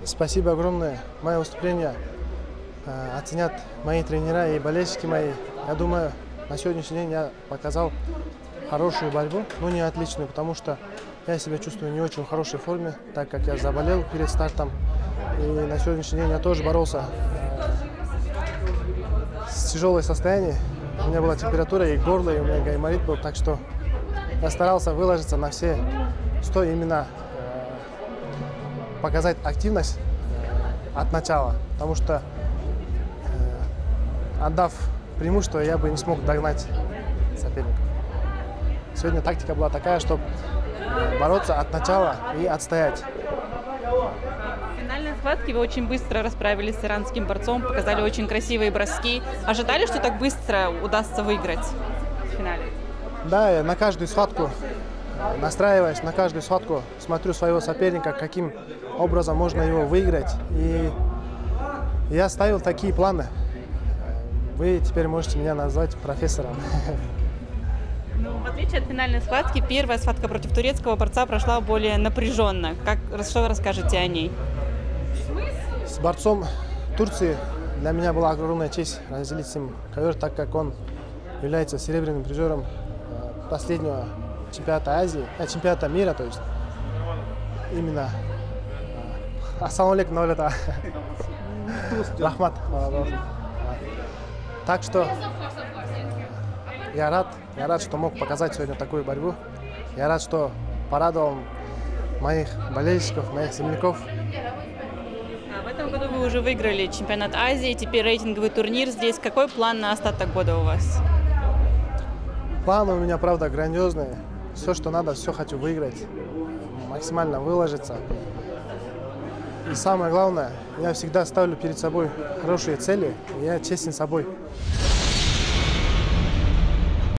Спасибо огромное. Мое выступление оценят мои тренера и болельщики мои. Я думаю, на сегодняшний день я показал хорошую борьбу, но не отличную, потому что я себя чувствую не очень в хорошей форме, так как я заболел перед стартом. И на сегодняшний день я тоже боролся с тяжелым состоянием. У меня была температура и горло, и у меня гайморит был, так что я старался выложиться на все 100, именно показать активность от начала, потому что отдав преимущество, я бы не смог догнать соперников. Сегодня тактика была такая, чтобы бороться от начала и отстоять. В финальной схватке вы очень быстро расправились с иранским борцом, показали очень красивые броски. Ожидали, что так быстро удастся выиграть в финале? Да, я на каждую схватку настраиваюсь, на каждую схватку смотрю своего соперника, каким образом можно его выиграть. И я ставил такие планы. Вы теперь можете меня назвать профессором. Ну, в отличие от финальной схватки, первая схватка против турецкого борца прошла более напряженно. Что вы расскажете о ней? С борцом Турции для меня была огромная честь разделить с ним ковер, так как он является серебряным призером последнего чемпионата Азии, чемпионата мира, то есть именно. Ассаламу алейкум, Навлета. Рахмат. Так что я рад, что мог показать сегодня такую борьбу. Я рад, что порадовал моих болельщиков, моих земляков. В этом году вы уже выиграли чемпионат Азии, теперь рейтинговый турнир здесь. Какой план на остаток года у вас? Планы у меня, правда, грандиозные. Все, что надо, все хочу выиграть, максимально выложиться. И самое главное, я всегда ставлю перед собой хорошие цели, и я честен с собой.